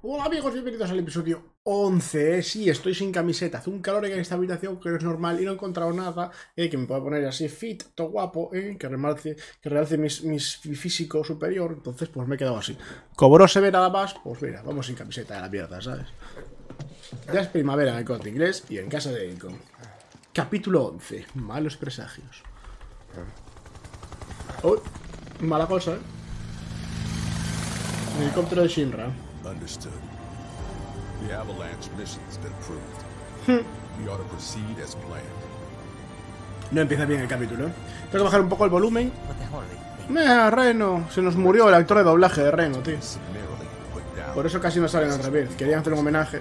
Hola amigos, bienvenidos al episodio 11. Sí, estoy sin camiseta, hace un calor en esta habitación que no es normal y no he encontrado nada que me pueda poner así fit, todo guapo, que realce mi físico superior. Entonces pues me he quedado así. Como no se ve nada más, pues mira, vamos sin camiseta de la mierda, ¿sabes? Ya es primavera en el Corte Inglés y en casa de Icon. Capítulo 11, malos presagios. Uy, mala cosa, El helicóptero de Shinra. Understood. The Avalanche mission's been approved. We ought to proceed as planned. No empieza bien el capítulo, Tengo que bajar un poco el volumen. Reno. Se nos murió el actor de doblaje de Reno, tío. Summarily put down. Por eso casi no sale en el revés. Querían hacer un homenaje.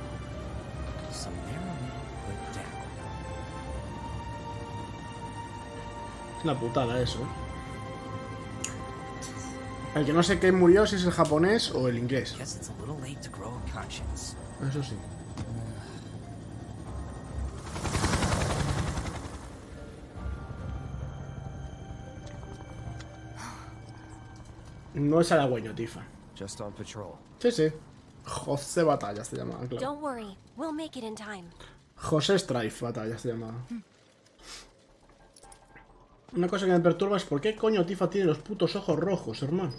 Es una putada eso, El que no sé qué murió, si es el japonés o el inglés. Eso sí. No es halagüeño, Tifa. Just on patrol. Sí, sí. José Batalla se llamaba, claro. Don't worry, we'll make it in time. José Strife Batalla se llamaba. Una cosa que me perturba es por qué coño Tifa tiene los putos ojos rojos, hermano.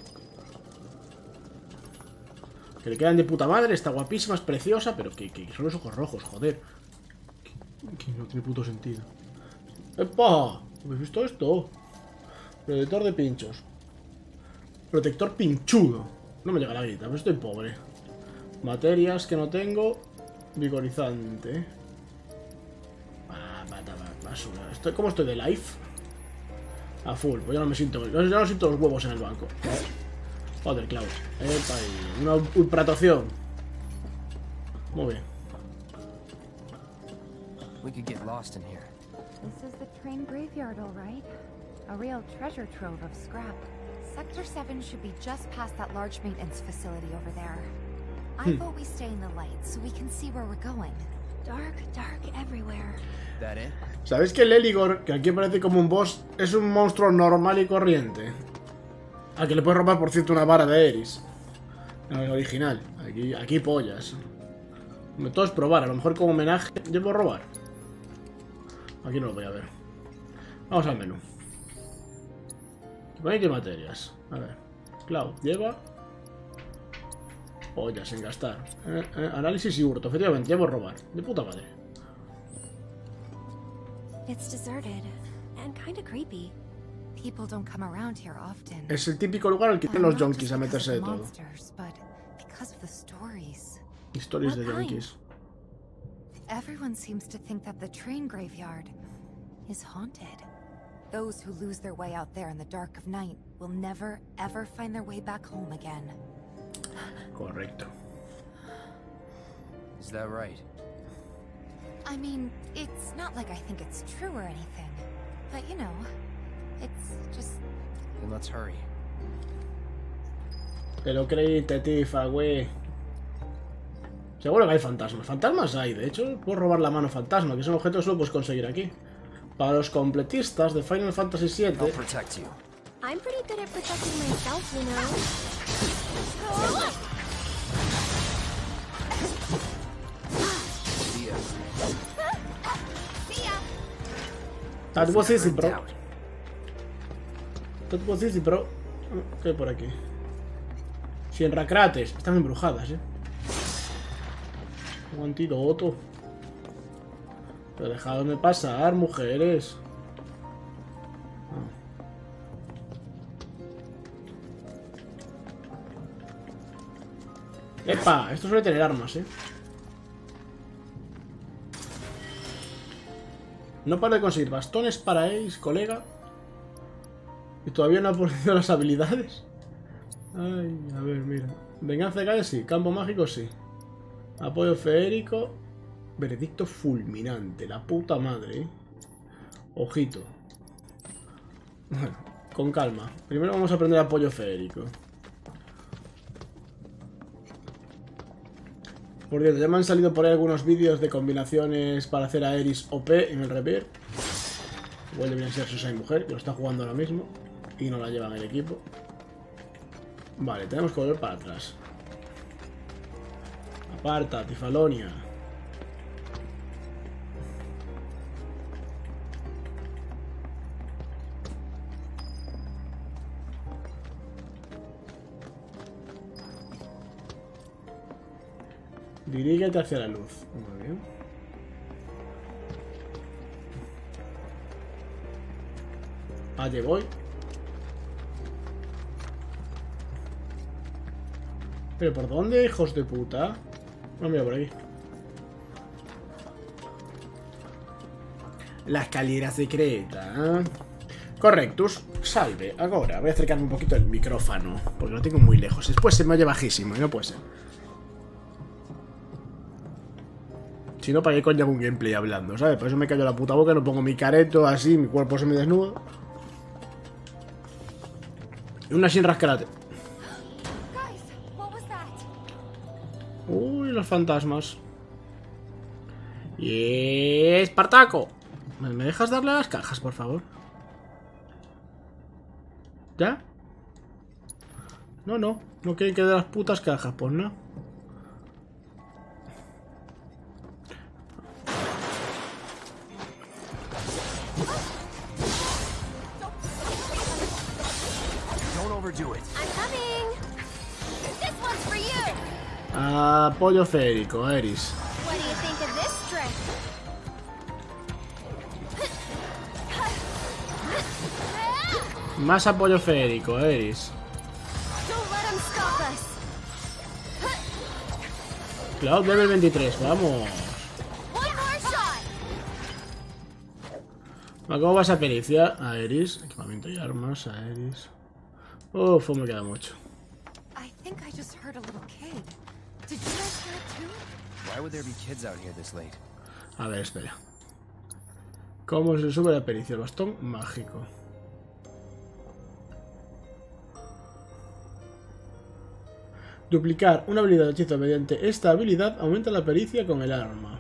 Que le quedan de puta madre, está guapísima, es preciosa, pero que son los ojos rojos, joder. Que no tiene puto sentido. ¡Epa! ¿Habéis visto esto? Protector de pinchos. Protector pinchudo. No me llega la grita, pero estoy pobre. Materias que no tengo. Vigorizante. Basura. ¿Cómo estoy de life? A full, pues ya no me siento. Ya no siento los huevos en el banco. Joder, clavo. Epa, y una ultratoción. Muy bien. We could get lost in here. This is the train graveyard, all right. A real treasure trove of scrap. Sector 7 should be just past that large maintenance facility over there. I vote we stay in the light so we can see where we're going. Dark, dark everywhere. That it? ¿Sabéis que el Eligor, que aquí parece como un boss, es un monstruo normal y corriente? Al que le puedes robar, por cierto, una vara de Eris. En el original. Aquí pollas. Todo es probar. A lo mejor como homenaje llevo a robar. Aquí no lo voy a ver. Vamos al menú. ¿Qué materias? A ver. Cloud lleva pollas en gastar. Análisis y hurto. Efectivamente, llevo a robar. De puta madre. It's deserted and kind of creepy. People don't come around here often. Es el típico lugar al que tienen los junkies a meterse de todo. Monsters, but because of the stories. Historias de What kind? junkies. Everyone seems to think that the train graveyard is haunted. Those who lose their way out there in the dark of night will never, ever find their way back home again. Correcto. Is that right? I mean, it's not like I think it's true or anything. But you know, it's just... Then let's hurry. Te lo creíste, Tifa, güey. Seguro que hay fantasmas. Fantasmas hay, de hecho, puedo robar la mano fantasma, que es un objeto que solo puedes conseguir aquí. Para los completistas de Final Fantasy VII. I'll protect you. I'm pretty good at protecting myself, you know. See ya. That was easy, bro. Out. That was easy, bro. ¿Qué hay por aquí? Shinra-Krates. Están embrujadas, Un antídoto. Pero dejadme pasar, mujeres. ¡Epa! Esto suele tener armas, No paro de conseguir bastones para Ace, colega. Y todavía no ha podido las habilidades. Ay, a ver, mira. Venganza de calle, sí. Campo mágico, sí. Apoyo feérico. Veredicto fulminante. La puta madre, Ojito. Bueno, con calma. Primero vamos a aprender apoyo feérico. Por cierto, ya me han salido por ahí algunos vídeos de combinaciones para hacer a Eris OP en el repair. Igual deberían ser Susai mujer, que lo está jugando ahora mismo. Y no la lleva en el equipo. Vale, tenemos que volver para atrás. Aparta, Tifalonia. Dirígete hacia la luz. Muy bien. Allí voy. ¿Pero por dónde, hijos de puta? No, mira, por aquí. La escalera secreta. Correctus, salve. Ahora voy a acercarme un poquito el micrófono, porque lo tengo muy lejos. Después se me oye bajísimo y no puede ser. Si no, ¿para qué coño hago un gameplay hablando? ¿Sabes? Por eso me callo la puta boca, no pongo mi careto así, mi cuerpo se me desnuda. Y una sin rascarate. Uy, los fantasmas. Y Espartaco. ¿Me dejas darle a las cajas, por favor? ¿Ya? No quieren que dé las putas cajas, pues no. Don't overdo it. I'm coming. This one's for you. Apoyo férico, Aeris. What do you think of this trick? Más apoyo férico, Aeris. Don't let him stop us. Cloud level 23, vamos. One more shot. ¿Cómo vas a pericia? Aeris. Equipamiento y armas, Aeris. Uf, me queda mucho. I think I just heard a little kid. Did you guys hear it too? Why would there be kids out here this late? A ver, espera. ¿Cómo se sube la pericia? El bastón mágico. Duplicar una habilidad de hechizo mediante esta habilidad aumenta la pericia con el arma.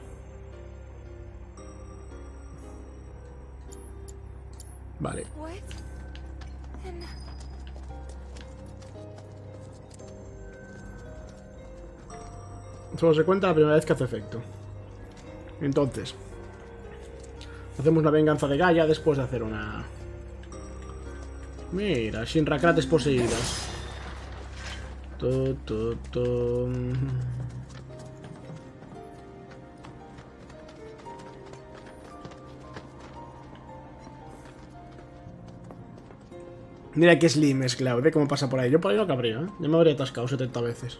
Vale. What? Then Solo se cuenta la primera vez que hace efecto. Entonces, hacemos una venganza de Gaia después de hacer una... Mira, Shinrakrates poseídas. Mira que slim es Cloud, ¿eh? ¿Cómo pasa por ahí? Yo por ahí no cabría, ¿eh? Yo me habría atascado 70 veces.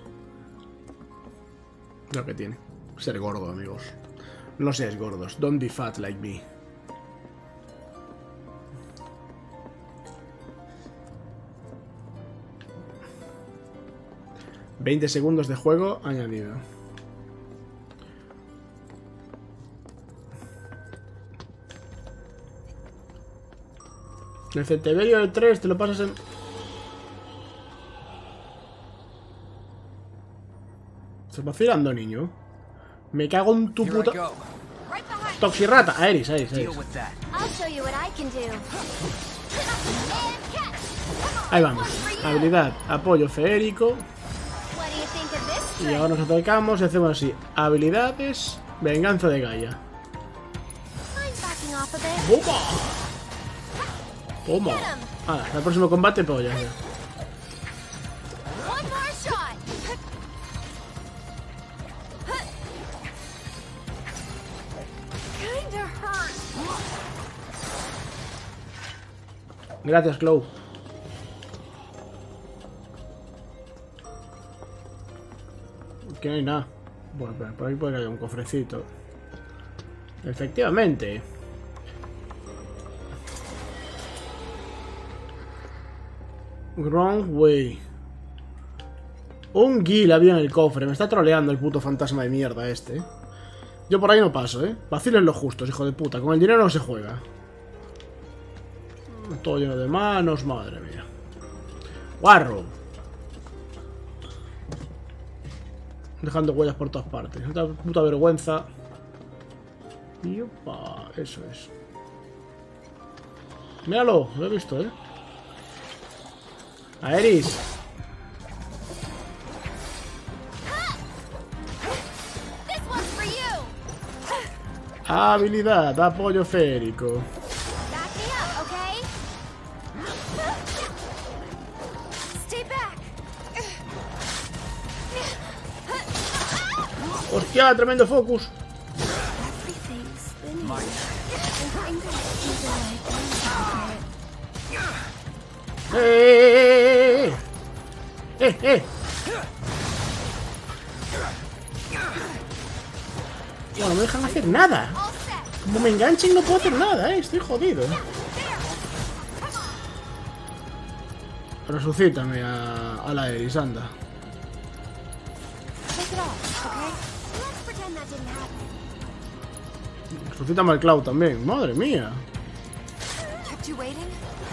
Lo que tiene. Ser gordo, amigos. No seáis gordos. Don't be fat like me. $20 segundos de juego añadido. El Centenario del 3 te lo pasas en... ¿Estás vacilando, niño? Me cago en tu Here I puta... go. Right behind. Toxirrata, Aeris. Deal with that. I'll show you what I can do. And catch. Ahí vamos. Habilidad, apoyo feérico. What do you think of this Y trick? ahora nos acercamos y hacemos así. Habilidades, venganza de Gaia. I'm backing off a bit. ¡Toma! Toma. Ah, el próximo combate, pues ya. One more shot. kinda hurt. Gracias, Clow. Que no hay nada. Bueno, por ahí puede que haya un cofrecito. Efectivamente. Wrong way. Un Gil había en el cofre. Me está troleando el puto fantasma de mierda este. Yo por ahí no paso, Vacilen los justos, hijo de puta. Con el dinero no se juega. Todo lleno de manos, madre mía. Guarro. Dejando huellas por todas partes. Esta puta vergüenza. Y opa, eso es. Míralo, lo he visto, Aeris. Habilidad, apoyo férico. Back me up, okay? Stay back. ¡Hostia! ¡Tremendo focus! Everything's spinning. I think I feel ¡Eh! ¡Eh! ¡Eh! Bueno, no me dejan hacer nada. Como me enganchen no puedo hacer nada, estoy jodido. Resucítame a la Eris, anda. Take it off, okay? Let's pretend that didn't happen. Resucítame al Cloud también, madre mía. Kept you waiting?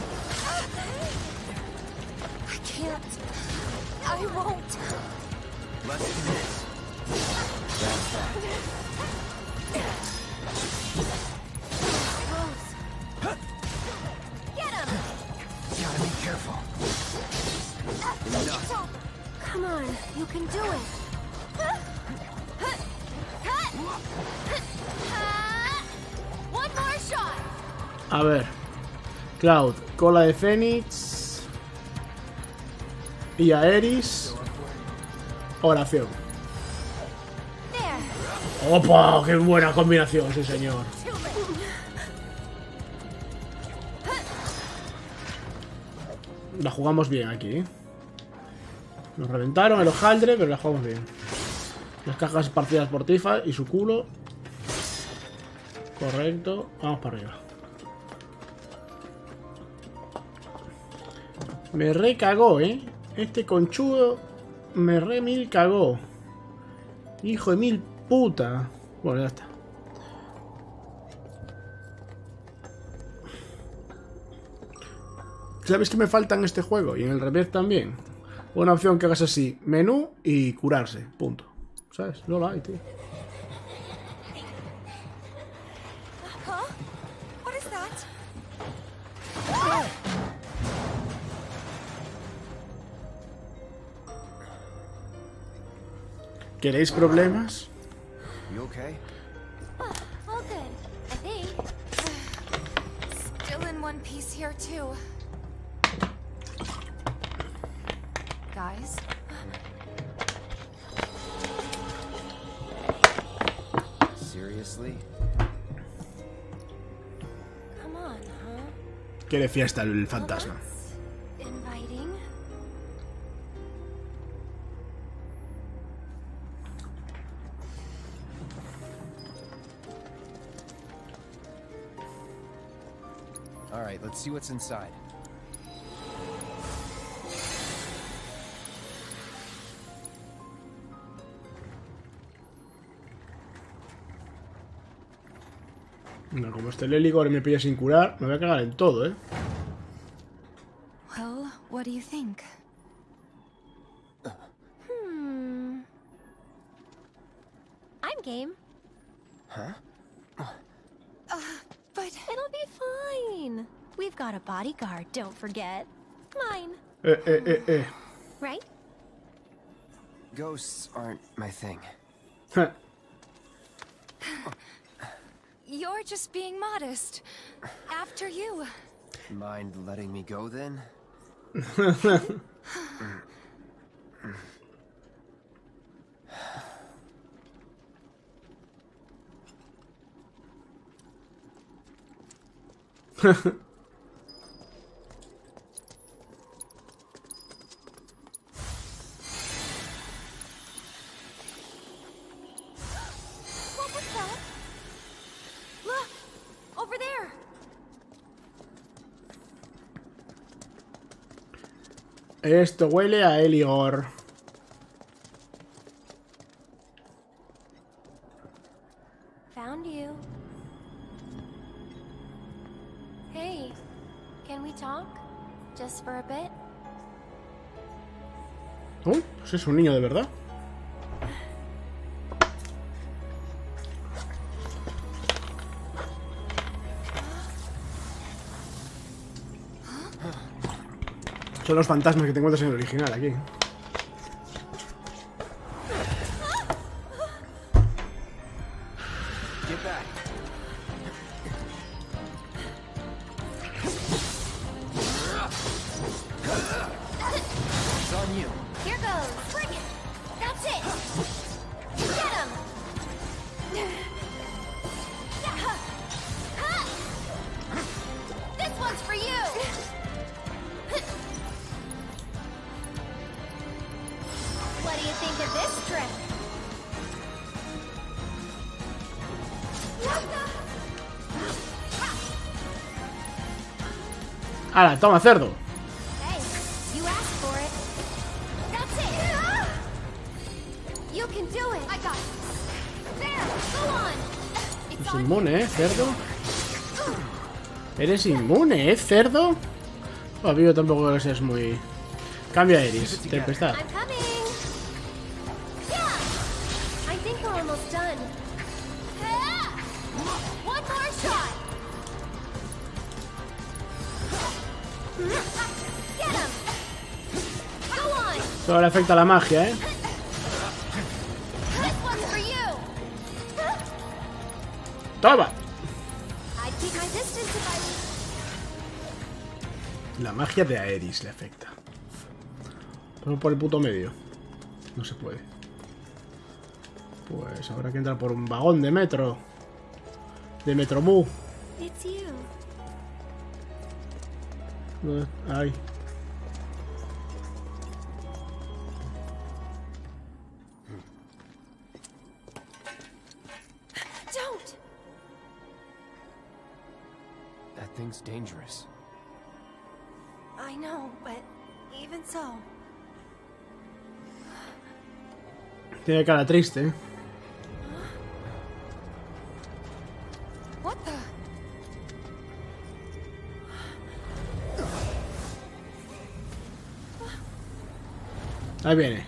I can't. I won't. Let's do this. That's that. Get him! Gotta be careful. Enough. Come on, you can do it. One more shot. A ver. Cloud, cola de Fénix. Y a Eris. Oración. There. ¡Opa! ¡Qué buena combinación, sí señor! La jugamos bien aquí, ¿eh? Nos reventaron el hojaldre, pero la jugamos bien. Las cajas partidas por Tifa y su culo. Correcto. Vamos para arriba. Me recagó, ¿eh? Este conchudo me re mil cagó. Hijo de mil puta. Bueno, ya está. ¿Sabes qué me falta en este juego? Y en el Rebirth también. Una opción que hagas así. Menú y curarse. Punto. ¿Sabes? No lo hay, tío. Huh? What is that? ¿Queréis problemas? You okay? All good, I think. Still in one piece here, too. Guys? Seriously? Come on, huh? Quiere fiesta el fantasma. That's inviting. All right, let's see what's inside. No, como este Leligor me pilla sin curar, me voy a cagar en todo, ¿eh? Well, what do you think? I'm game. But It'll be fine. We've got a bodyguard, don't forget. Mine, right? Ghosts aren't my thing. you're just being modest. After you. Mind letting me go then? What was that? Look! Over there! Esto huele a Eligor. Found you. Hey, can we talk? Just for a bit? Oh, pues es un niño de verdad. Son los fantasmas que te encuentras en el original aquí. Get back. ¡Hala, toma, cerdo! Hey, you asked for it. That's it. You can do it. I got it. There, go on. It's Es on. inmune, cerdo. Eres inmune, cerdo. Oh, vivo tampoco que seas muy... Cambia Iris, tempestad. I'm coming. Yeah. I think we're almost done. One more shot. Get him. Go on. Solo le afecta la magia, ¿eh? This one's for you. ¡Toma! I'd keep my distance if I... La magia de Aeris le afecta. Pero por el puto medio. No se puede. Pues habrá que entrar por un vagón de metro. De Metrobús. It's you. Ay. Don't. That thing's dangerous. I know, but even so. Tiene cara triste, ¿eh? What the? Ahí viene.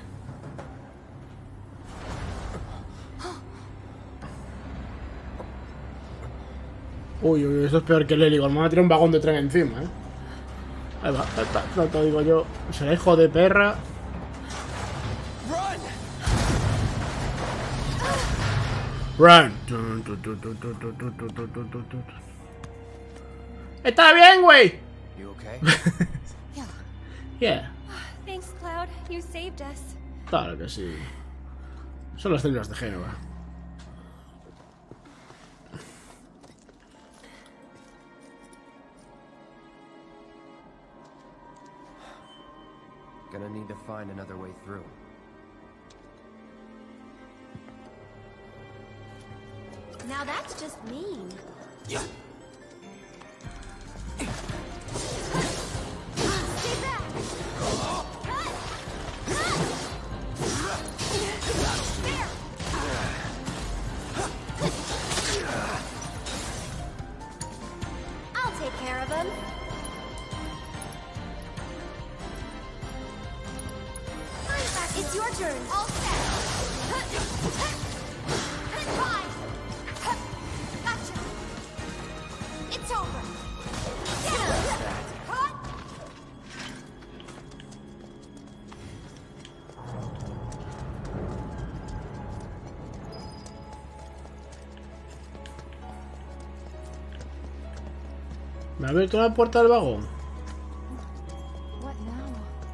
Uy, uy, esto es peor que el Heligon. Me va a tirar un vagón de tren encima, ¿eh? Ahí va, no te digo yo. Será hijo de perra. Run. Está bien, güey. You okay? Yeah. Thanks, Cloud. You saved us. Claro que sí. Son las células de Génova. Gonna need to find another way through. Now that's just mean. Yeah. Stay back. There. I'll take care of him. It's your turn. All set. Bye. Gotcha. It's over. Get him. Cut. ¿Me ha abierto la puerta del vagón? What now?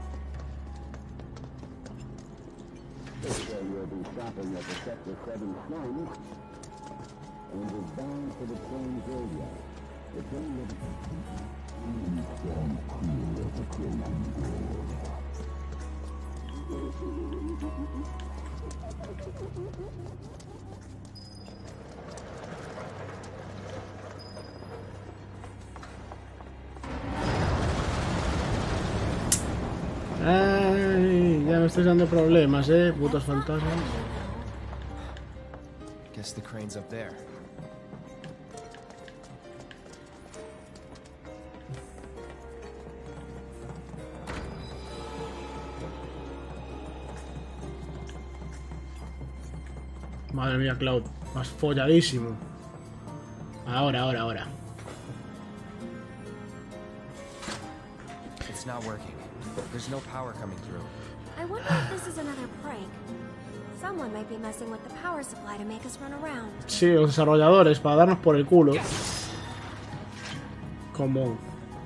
Ay, ya me estoy dando problemas, putos fantasmas. Guess the crane's up there. Madre mía, Cloud, más folladísimo. Ahora. It's not working. There's no power coming through. I wonder if this is another prank. Someone might be messing with the power supply to make us run around. Sí, los desarrolladores, para darnos por el culo. Como...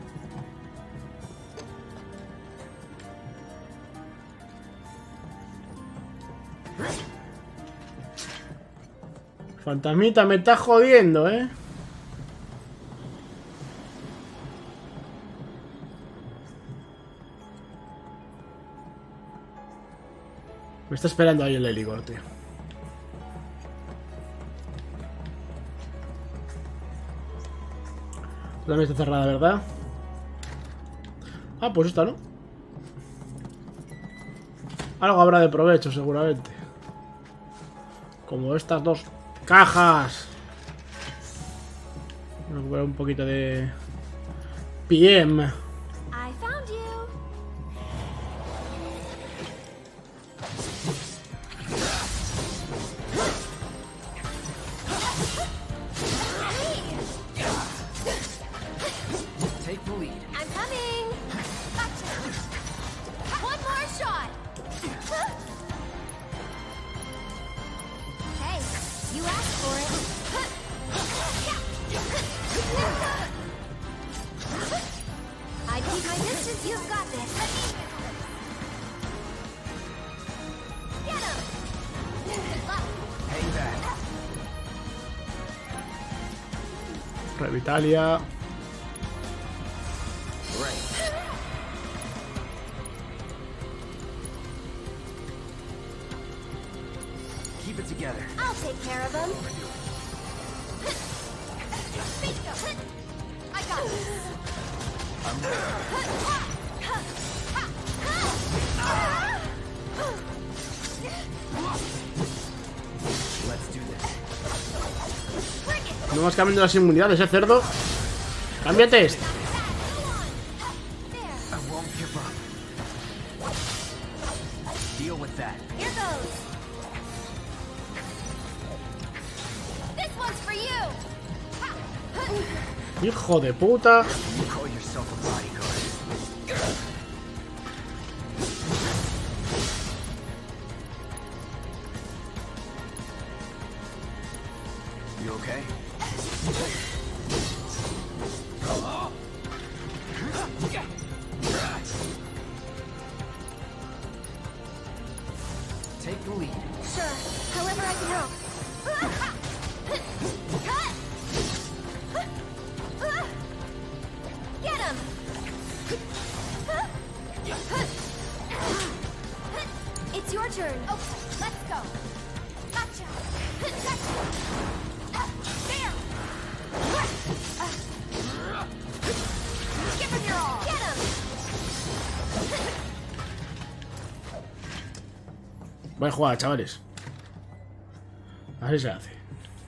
Fantasmita, me estás jodiendo, Me está esperando ahí el Heligor, tío. También está cerrada, ¿verdad? Ah, pues esta no. Algo habrá de provecho, seguramente. Como estas dos cajas. Voy a recuperar un poquito de PM. I found you. Take the lead. I'm coming. Gotcha. One more shot. Hey, you asked for it. I keep my distance. You've got this. Get him. Good luck. Hang back. Revitalia. Right. Keep it together. I'll take care of him. I got this. Let's do this. Bring it. No vas cambiando las inmunidades, cerdo. Cámbiate este. There. I won't give up. Deal with that. Here goes. This one's for you. Hijo de puta. You call yourself a bodyguard. You okay? Take the lead. Sure. However I can help. Get him. It's your turn. Okay, let's go. Gotcha. There. Give him your all. Get him. Voy a jugar, chavales. Así se hace.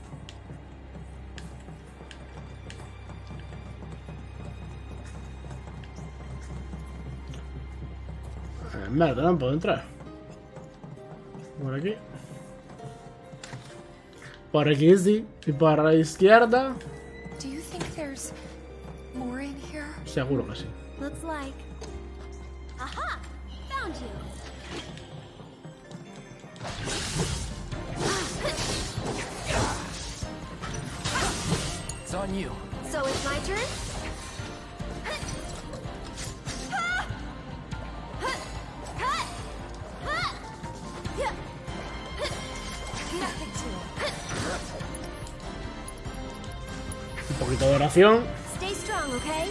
Merda, no puedo entrar. Por aquí. Por aquí sí. Y por la izquierda. Do you think there's more in here? Seguro que sí. Looks like. Aha! Found you. It's on you. So it's my turn? Nothing to it. Un poquito de oración. Stay strong, okay?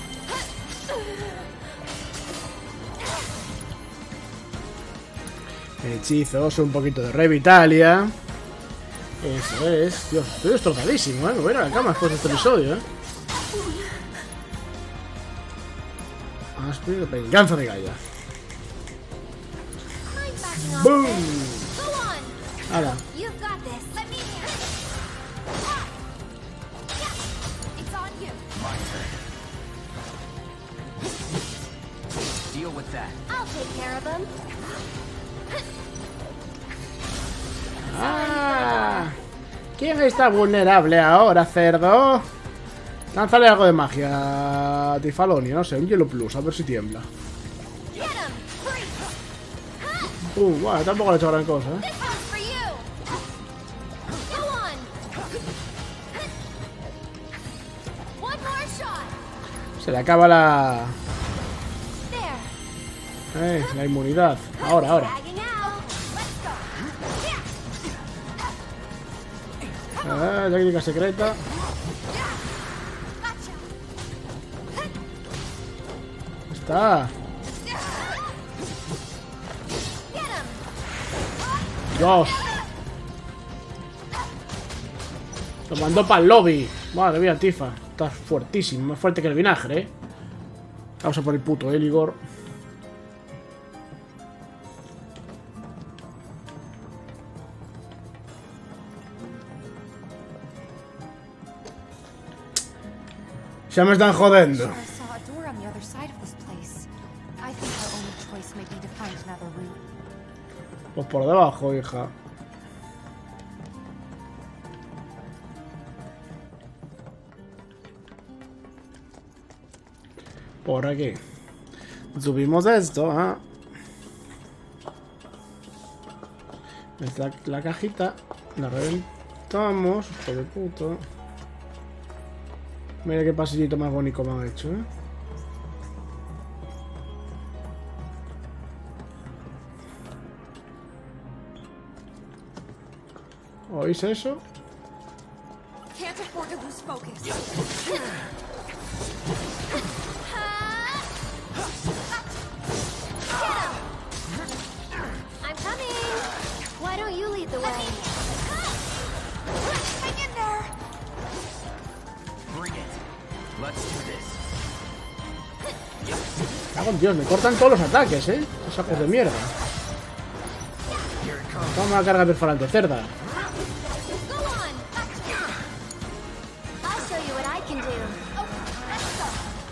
Hechizos, un poquito de Revitalia. Eso es. Dios, estoy destrozadísimo, Me voy a ir a la cama después de este episodio, Aspiro de venganza de Gaia. I'm backing off Boom. this. Go on. Hala. You've got this. Let me in. Yeah, it's on you. My turn. Deal with that. I'll take care of him. Ah, ¿quién está vulnerable ahora, cerdo? Lánzale algo de magia, Tifalonia, no sé, un hielo plus, a ver si tiembla. Get him. Freeze. Bueno, tampoco le he hecho gran cosa, This one's for you. Go on. One more shot. Se le acaba la... There. la inmunidad. Ahora. Dragging out. Let's go. Técnica secreta. Gotcha. Está. Get him. Dios. Lo mandó para el lobby. Madre mía, Tifa. Estás fuertísimo. Más fuerte que el vinagre, Vamos a por el puto Eligor. Ya me están jodiendo. I saw a door on the other side of this place. I think our only choice may be to find another route. Pues por debajo, hija. Por aquí. Subimos esto, ¿ah? La cajita. La reventamos. Hijo de puto. Mira qué pasillito más bonito me han hecho, ¿eh? ¿Oís eso? Can't afford to lose focus. I'm coming. Why don't you lead the way? Hang in there. Bring it. Let's do this. Cago en Dios, me cortan todos los ataques, ¿eh? Esos sacos de mierda. Here it comes. Toma la carga perforante, cerda. Go on. I'll show you what I can do. Oh, let's go.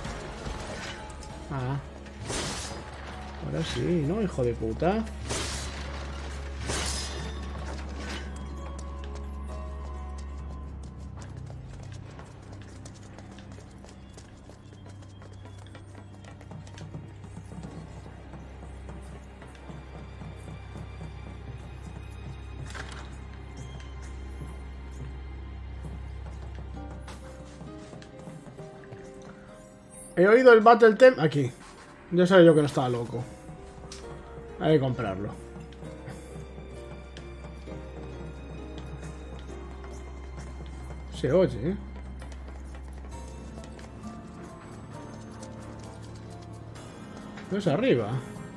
Ah. Ahora sí, ¿no? Hijo de puta. He oído el Battle Tem aquí. Ya sabía yo que no estaba loco. Hay que comprarlo. Se oye, ¿eh? No es arriba.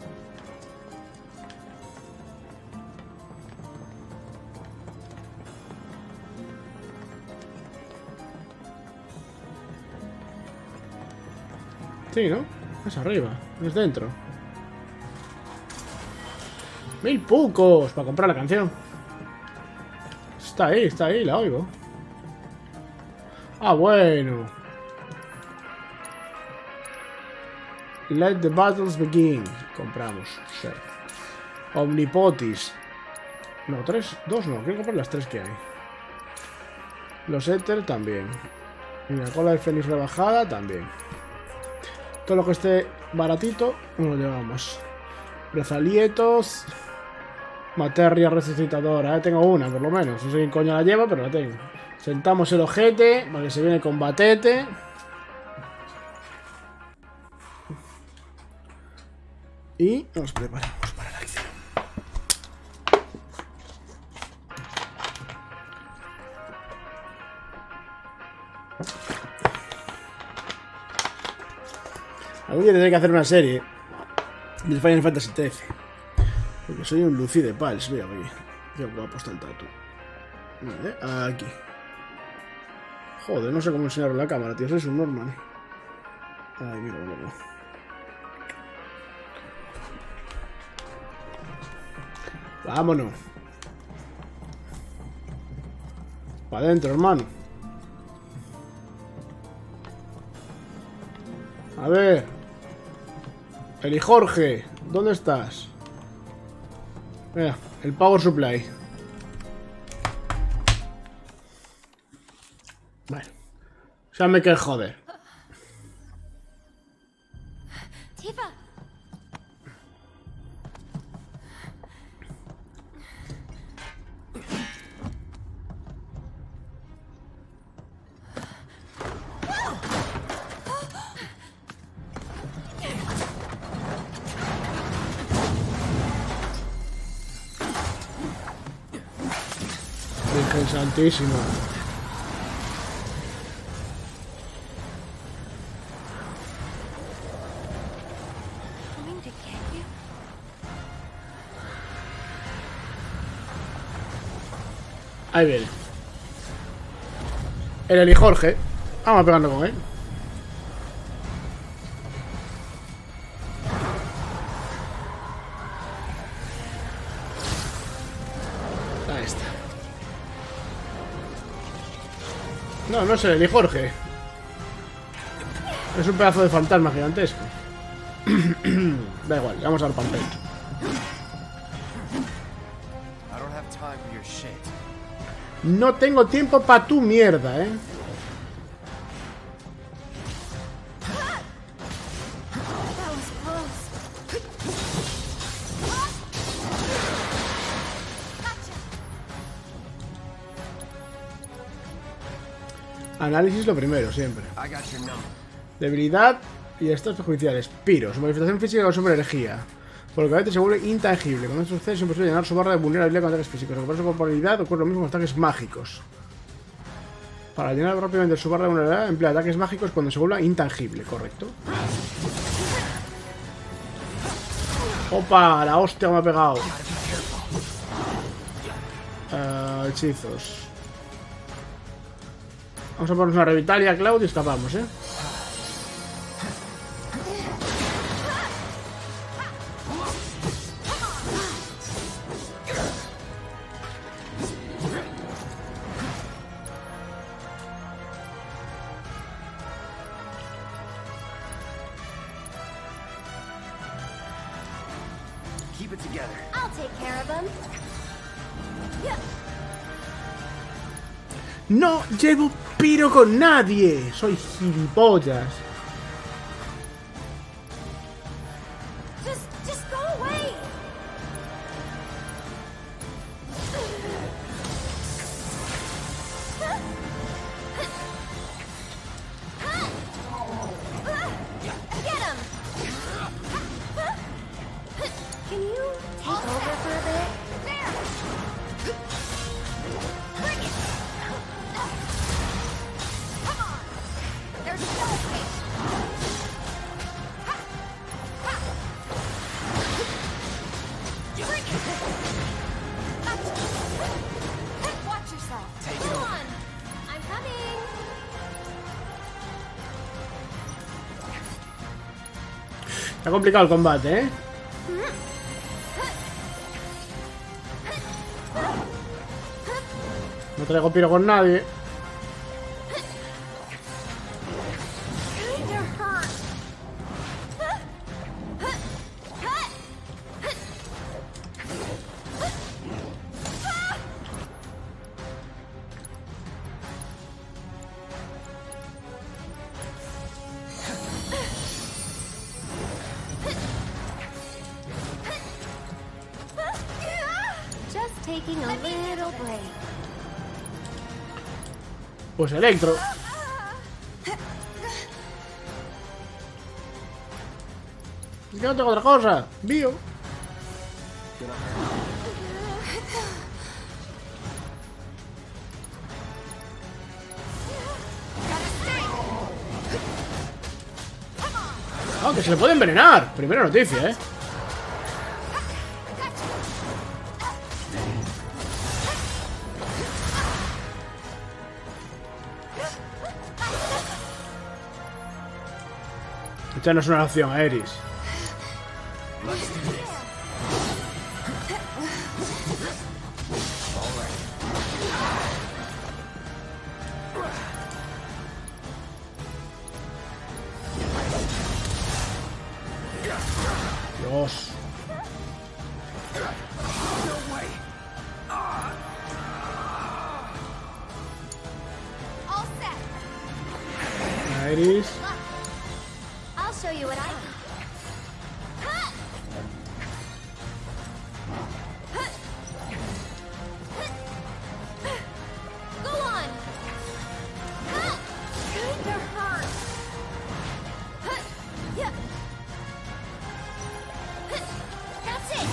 Sí, ¿no? Es arriba, es dentro. 1000 pucos para comprar la canción. Está ahí, la oigo. Ah, bueno. Let the battles begin. Compramos. Sí. Omnipotis. No, 2 no. Quiero comprar las 3 que hay. Los Éter también. Y la cola de Fénix rebajada también. Todo lo que esté baratito, nos lo llevamos. Brazalietos. Materia resucitadora. Tengo una, por lo menos. No sé quién coño la lleva, pero la tengo. Sentamos el ojete, porque se viene combatete. Y nos preparamos para la acción. Algún día tendré que hacer una serie del Final Fantasy XIII. Porque soy un Lucy de Pals. Mira aquí. Qué guapo está el tatu. Vale, aquí. Joder, no sé cómo enseñarlo en la cámara, tío. Soy un normal. Ay, mira, mira. Vámonos. Para adentro, hermano. A ver. Eli Jorge, ¿dónde estás? Mira, el Power Supply. Bueno. Ya me quedé joder. Tifa. Virgen Santísima. Coming to get you? Ahí viene. El Eli Jorge. Vamos a pegarnos con él. No, no sé, ni Jorge. Es un pedazo de fantasma gigantesco. Da igual, vamos al papel. No tengo tiempo para tu mierda, That was close. Gotcha. Análisis lo primero, siempre. I got your number. Debilidad y estados perjudiciales. Piro, su modificación física consume energía. Por lo que a veces se vuelve intangible. Cuando esto sucede es imposible llenar su barra de vulnerabilidad con ataques físicos. Recupera su corporalidad ocurre lo mismo con ataques mágicos. Para llenar rápidamente su barra de vulnerabilidad emplea ataques mágicos cuando se vuelva intangible, correcto. ¡Opa! La hostia me ha pegado. Hechizos. Vamos a ponernos una revitalia, Cloud, y escapamos, Keep it together. I'll take care of him. Yeah. ¡No llevo piro con nadie! ¡Soy gilipollas! Just go away. Get him. Can you take over for a bit? There. Bring it. Come on. There's a shellfish. Bring it. Gotcha. Watch yourself. Take it Go over. on. I'm coming. Está complicado el combate, No traigo piro con nadie. Kinda hurt. Just taking a little break. Pues Electro. Es que no tengo otra cosa. Bio. Aunque se le puede envenenar. Primera noticia, Esta no es una opción, Aeris. Let's do this. Dios. No way. All set. Aeris. I'll show you what I can. Go on. Kinda hurt. Yeah. That's it.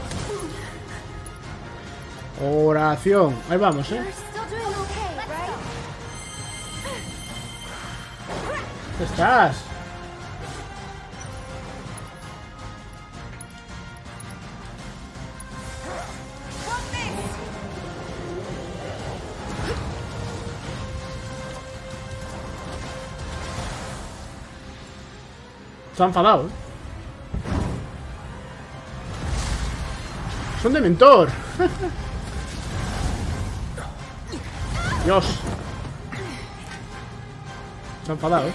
Oración. Ahí vamos, You're still doing okay, right? ¿Dónde estás? Está enfadado, Son de mentor. Dios. Está enfadado, ¿eh?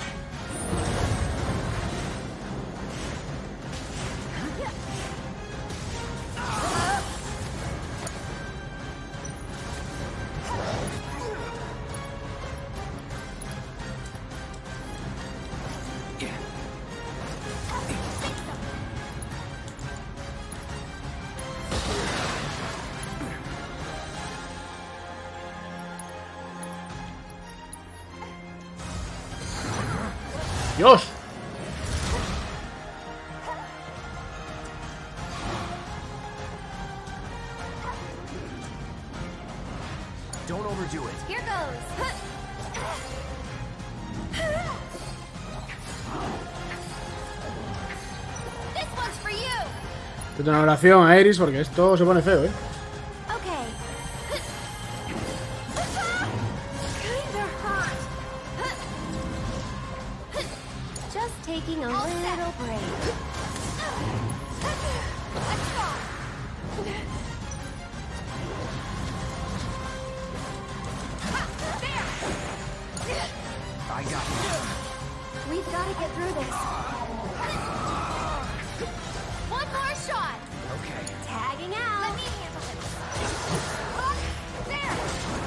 ¡Dios! Don't overdo it. Here goes. This one's for you. Tengo una oración a Iris porque esto se pone feo, ¿eh? Okay. Kinda hot. Just taking a little break. Let's go. There. I got it. We've got to get through this. One more shot. Okay. Tagging out. Let me handle it. There.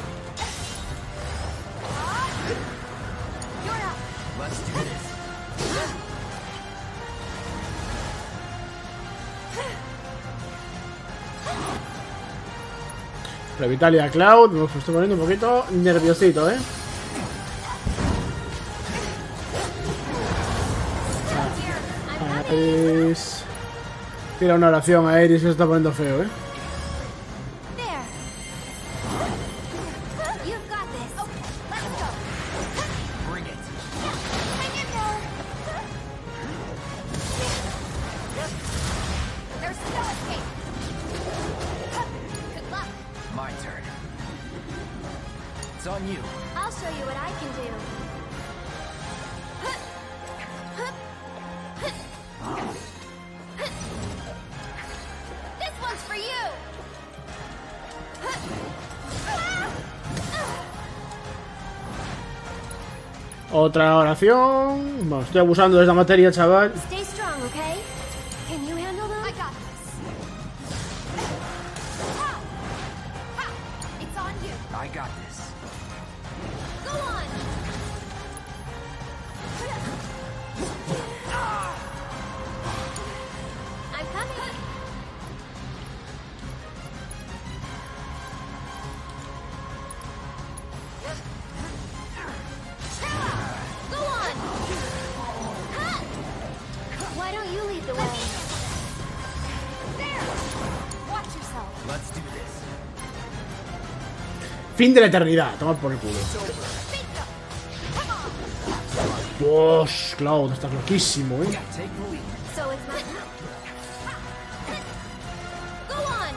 You're up. Let's do this. Revitalia Cloud. Me estoy poniendo un poquito nerviosito, ¿eh? Iris. Tira una oración a Iris que se está poniendo feo, ¿eh? There. You've got this. Okay, let's go. Bring it. Hang in there. There's no escape. Good luck. My turn. It's on you. I'll show you what I can do. This one's for you. Otra oración. Bueno, estoy abusando de esta materia, chaval. Stay strong, okay? Can you handle them? I got this. It's on you. I got this. Go on. I'm coming. Go on. Why don't you lead the way? There. Watch yourself. Let's do this. Fin de la eternidad. Toma por el culo. Come on. Dios, Cloud, estás loquísimo, ¿eh? Take the lead. So it's my Go on.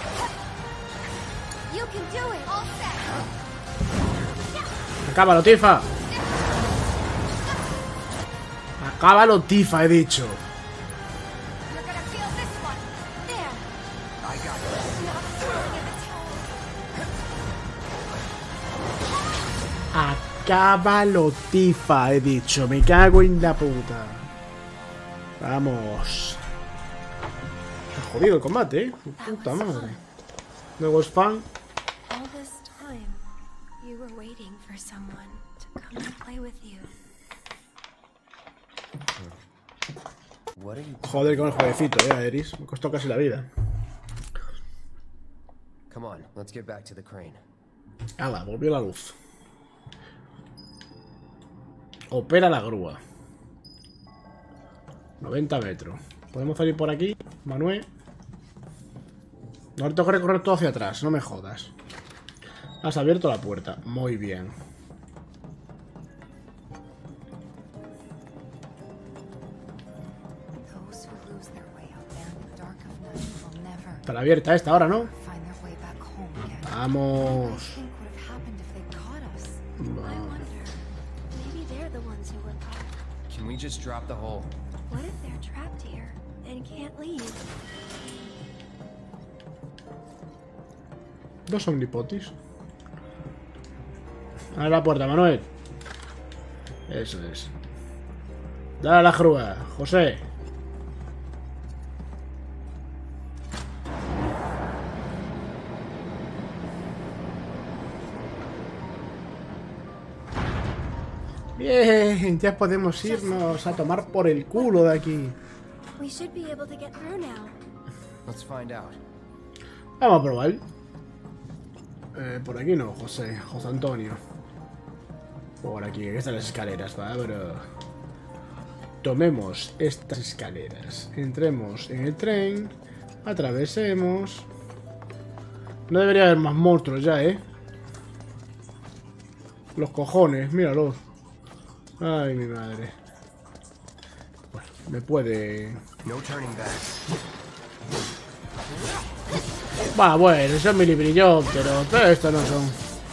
You can do it. All set. Acábalo, Tifa. Acábalo, Tifa, he dicho. You're gonna feel this one. There. I got this. Not throwing in the towel. Acábalo, Tifa, he dicho. Me cago en la puta. Vamos. Está jodido el combate, ¿eh? Puta madre. Luego es fan. All this time, you were waiting for someone to come and play with you. What are you? Joder con el jueguecito, Iris. Me costó casi la vida. Come on, let's get back to the crane. Ala, volvió la luz. Opera la grúa. 90 metros. ¿Podemos salir por aquí, Manuel? No, ahora tengo que recorrer todo hacia atrás, no me jodas. Has abierto la puerta. Muy bien. Those who lose their way out there in the dark of night will never Está abierta esta ahora, ¿no? find their way back home again. Vamos. Think what have happened if they caught us. I wonder. Maybe they're the ones who were caught. Can we just drop the hole? What if they're trapped here and can't leave? Dos omnipotis. Abre la puerta, Manuel. Eso es. Dale a la grúa, José. Bien, ya podemos irnos a tomar por el culo de aquí. We should be able to get through now. Let's find out. Vamos a probar. Por aquí no, José Antonio. Por aquí, aquí están las escaleras, ¿va? Pero... tomemos estas escaleras. Entremos en el tren. Atravesemos. No debería haber más monstruos ya, ¿eh? Los cojones, míralos. Ay, mi madre. Bueno, me puede... No turning back. Va, bueno, son milibrillópteros, pero estos no son.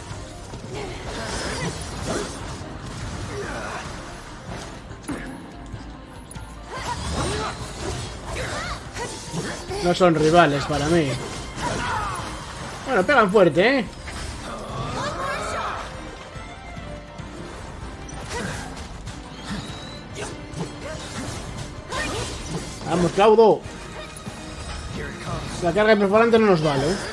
No son rivales para mí. Bueno, pegan fuerte, ¿eh? Vamos, Claudio. La carga de perforante no nos vale, ¿eh?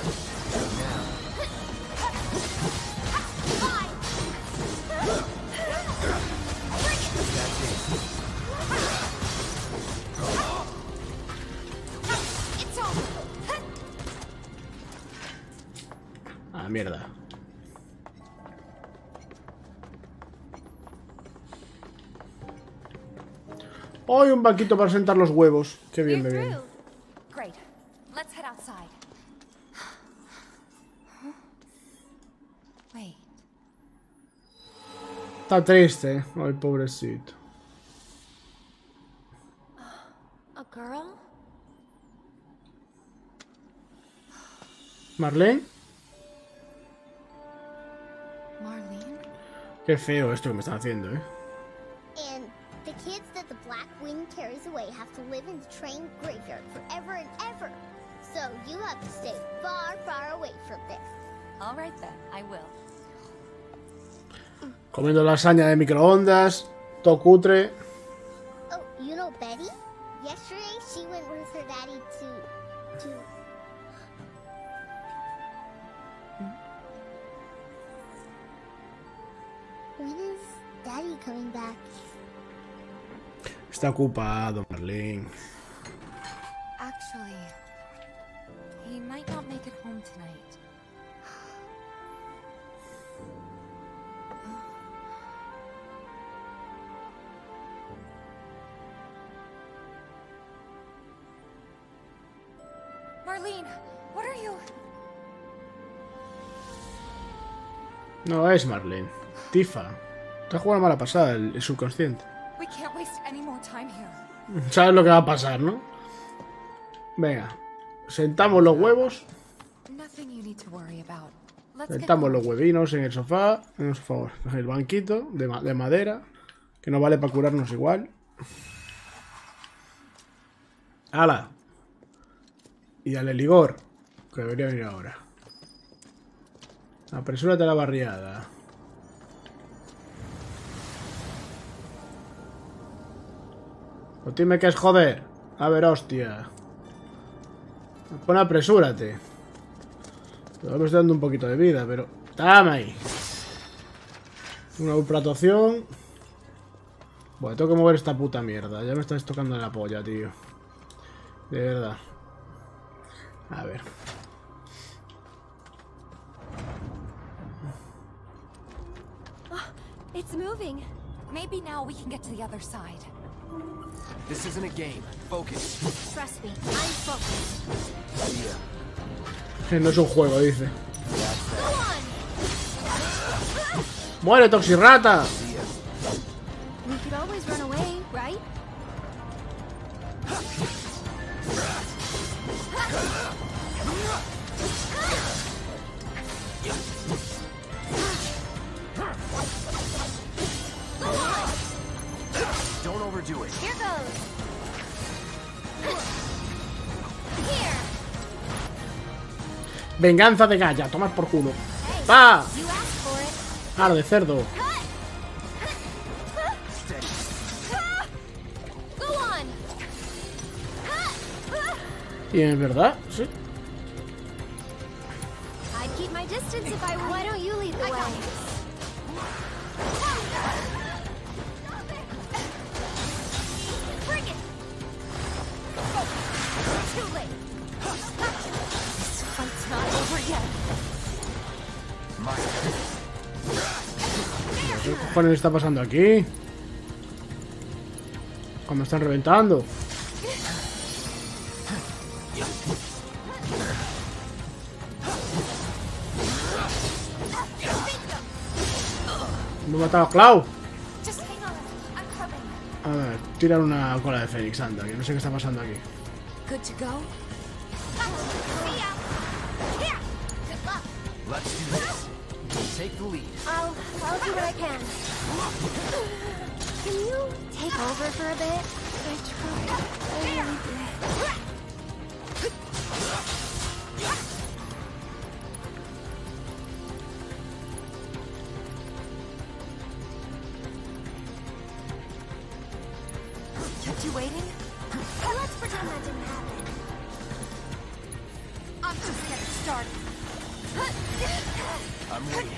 Ah, mierda. Hoy un banquito para sentar los huevos. Qué bien me viene. Great. Let's head outside. Wait. Está triste, ay, pobrecito. A girl? ¿Marlene? Marlene? Qué feo esto que me están haciendo, ¿eh? And the kids that the Black Wing carries away have to live in the train graveyard forever and ever. So you have to stay far, far away from there. All right then, I will. Comiendo lasaña de microondas, todo cutre. Oh, you know Betty? Yesterday she went with her daddy to... When is Daddy coming back? Está ocupado, Marlene. Actually, he might not make it home tonight. Marlene, what are you? No es Marlene. Tifa. Está jugando mala pasada el subconsciente. We can't waste any more time here. ¿Sabes lo que va a pasar, no? Venga. Sentamos los huevos. Nothing you need to worry about. Let's get Sentamos going. los huevinos en el sofá. En el banquito de madera. Que no vale para curarnos igual. ¡Hala! Y al Eligor. Que debería venir ahora. Apresúrate a la barriada. Pues dime que es joder. A ver, hostia. Pon apresúrate. Pero me estoy dando un poquito de vida, pero... ¡Tama ahí! Una ultratoción. Bueno, tengo que mover esta puta mierda. Ya me estás tocando en la polla, tío. De verdad. A ver. It's moving. Maybe now we can get to the other side. This isn't a game. Focus. Trust me, I'm focused. No es un juego, dice. Go on! ¡Muere, Toxirrata! We could always run away, right? Don't overdo it. Here goes. Here. Venganza de Gaia, tomad por culo. ¡Pa! You asked for it. ¡Ar de cerdo! Y es verdad, sí. I'd keep my distance if I were. Why don't you lead the way? Bring it! Too late. This fight's not over yet. ¿Qué cojones está pasando aquí? ¿Cómo están reventando? Me he matado a Clau. Just hang on. I'm coming. A ver, tirar una cola de Fénix, anda, que no sé qué está pasando aquí. Good to go? See ya. Here. Good luck. Let's do this. Take the lead. I'll do what I can. Can you take over for a bit? I tried. I really did. Kept you waiting? Let's pretend that didn't happen. I'm just getting started. I'm waiting.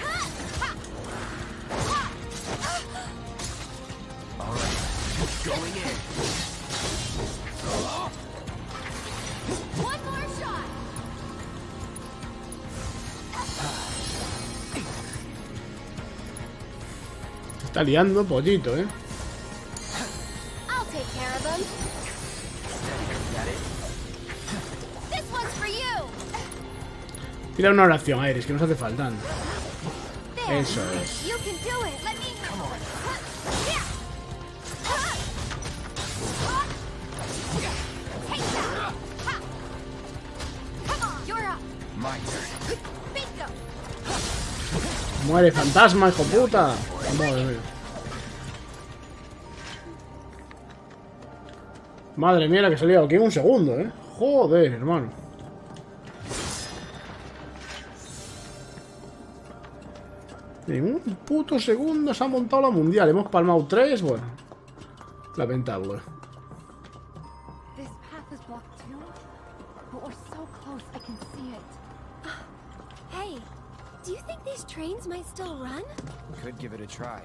All right. Going in. One more shot. Se está liando pollito, I'll take care of them. Got it? This one's for you. Tira una oración, Iris, que nos hace falta. Anda. There. Eso es. You can do it. Let me. Come on. Here. Take that. Come on. You're up. My turn. Bingo. Muere, fantasma, hijo puta. Madre mía. Madre mía, la que salía aquí en un segundo, Joder, hermano. En un puto segundo se ha montado la mundial. Hemos palmado 3, bueno. Lamentable. This path is blocked too, but we're so close I can see it. Hey, do you think these trains might still run? Could give it a try.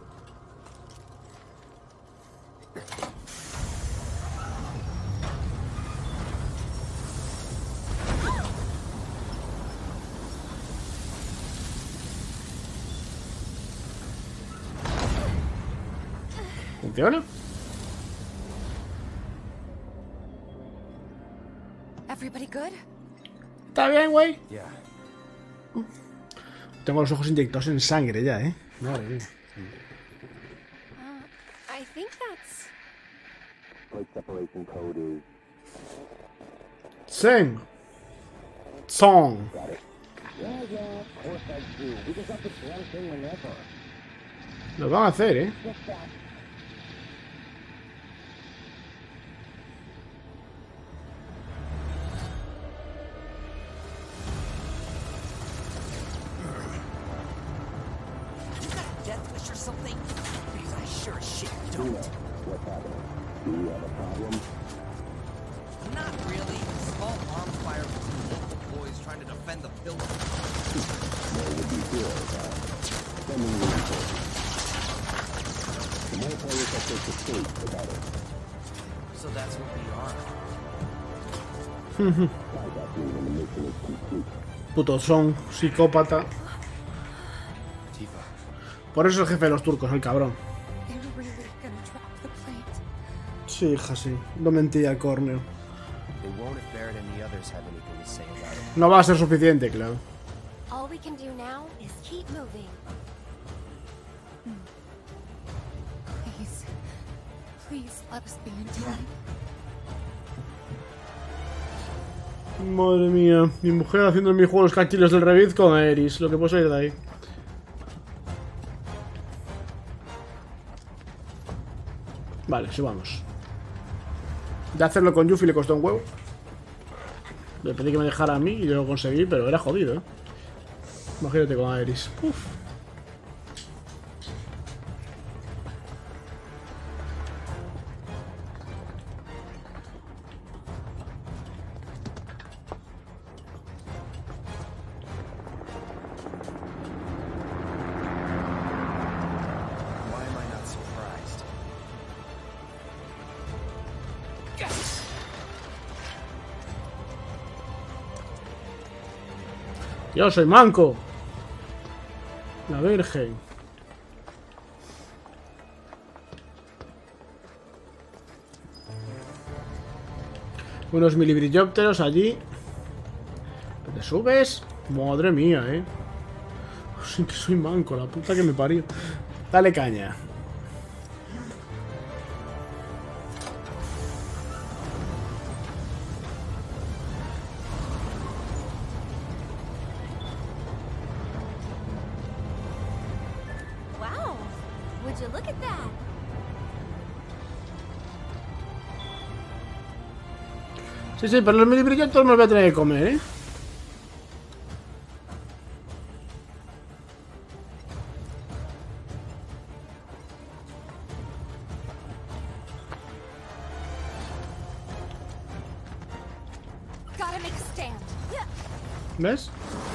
¿Funciona? Everybody good? ¿Está bien, güey? Yeah. Tengo los ojos inyectados en sangre ya, Madre mía. I think that's. Seng. Song. Lo van a hacer, Death wish or something? Because I sure as shit don't. What's happening? Do you have a problem? Not really. Small bonfire with some local boys trying to defend the building. There would be good. Sending reinforcements. The more players that take the stage, the better. So that's what we are. Try that being in the mission is complete. Puto son, psicópata. Tifa. Por eso es el jefe de los turcos, el cabrón. They're really gonna drop the plate. Sí, hija, sí. No mentía, Corneo. They won't if Barrett and the others have anything to say about it. No va a ser suficiente, claro. All we can do now is keep moving. Please. Please let us be in time. Madre mía, mi mujer haciendo en mi juego los castillos del Revit con Aeris, lo que puedo salir de ahí. Vale, subamos. De hacerlo con Yuffie le costó un huevo. Le pedí que me dejara a mí y yo lo conseguí, pero era jodido, Imagínate con Aeris. Uf. Yo soy manco. La Virgen. Unos milibrillópteros allí. ¿Te subes? Madre mía, Sí que soy manco, la puta que me parió. Dale caña. Wow. Would you look at that? Sí, sí, pero los milibrillópteros me los voy a tener que comer, Gotta make a stand. ¿Ves?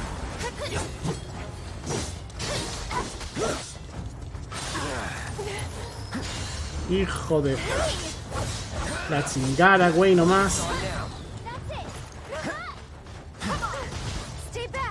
Hijo de... La chingada, güey, nomás. That's it. Come on. Stay back.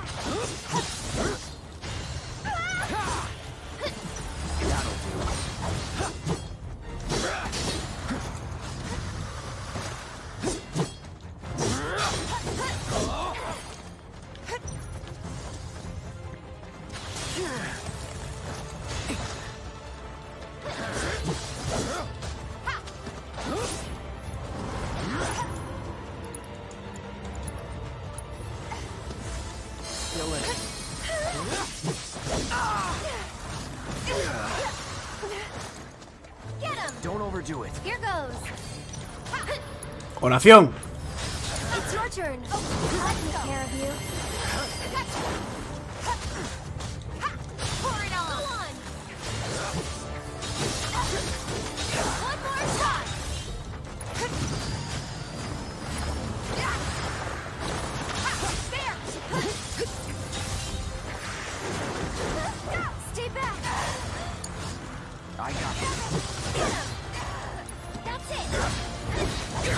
Get him. Don't overdo it. Here goes. Oración. It's your turn. I'll take care of you. Pour it on. Go on. One more shot. There. Stay back. I got it. That's it.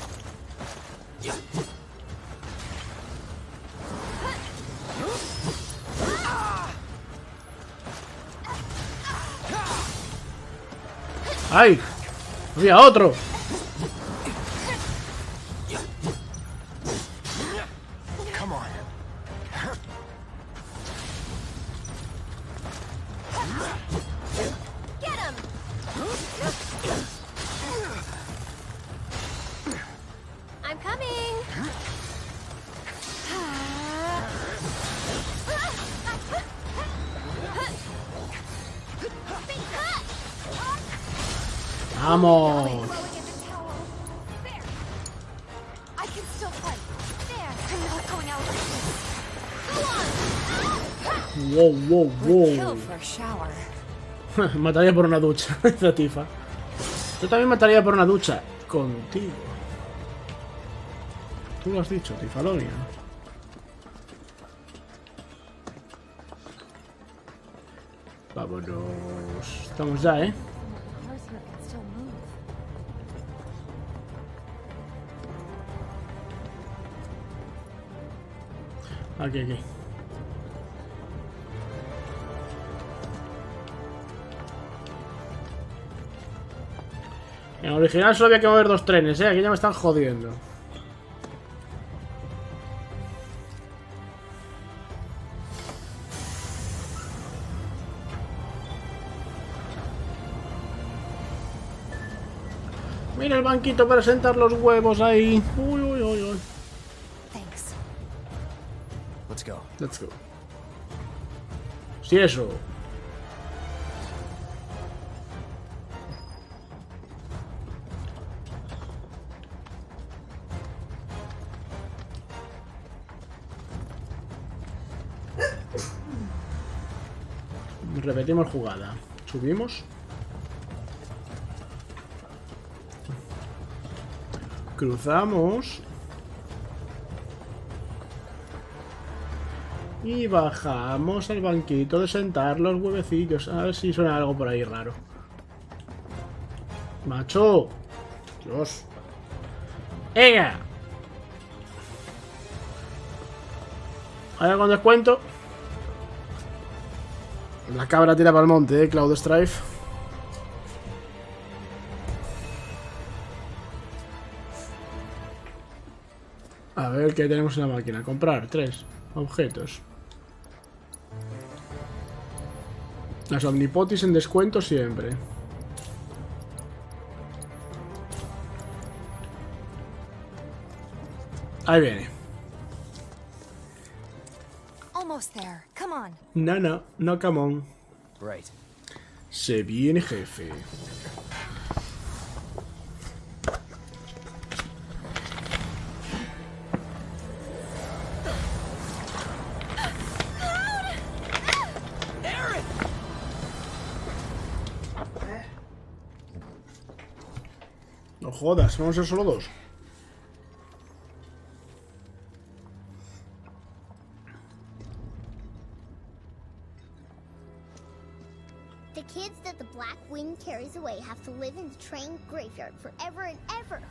¡Ay! ¡Había otro! Come on. Get him. I'm coming. Big cut. ¡Vamos! Blowing at the towel. There. I can still fight. There. I'm not going out like this. Go on. ¡Wow, wow, Kill wow! for a shower. Mataría por una ducha, dice Tifa. Yo también mataría por una ducha. Contigo. Tú lo has dicho, Tifalonia. Vámonos. Estamos ya, Cars here can still move. Aquí, aquí. En original solo había que mover 2 trenes, aquí ya me están jodiendo. Mira el banquito para sentar los huevos ahí. Uy, uy, uy, uy. Thanks. Let's go. Let's go. Sí, eso. Repetimos jugada. Subimos. Cruzamos. Y bajamos al banquito de sentar los huevecillos. A ver si suena algo por ahí raro. ¡Macho! ¡Dios! ¡Venga! Ahora con descuento. La cabra tira para el monte, Cloud Strife. A ver qué tenemos en la máquina. Comprar 3 objetos. Las Omnipotis en descuento siempre. Ahí viene. Almost there. Come on. No, come on. Right. Se viene, jefe. No jodas, vamos a ser solo 2. The kids that the Black Wind carries away have to live in the train graveyard forever and ever.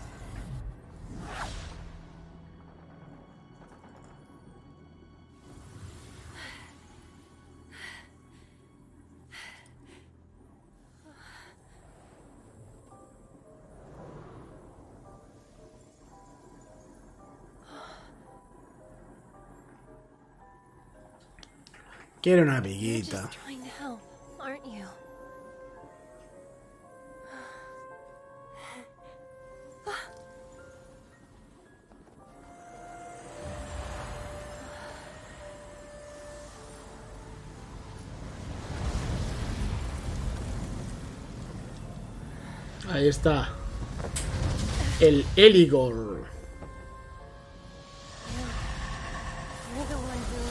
Quiero una amiguita. Just trying to help, aren't you? Ahí está. El Eligor. You're the one who...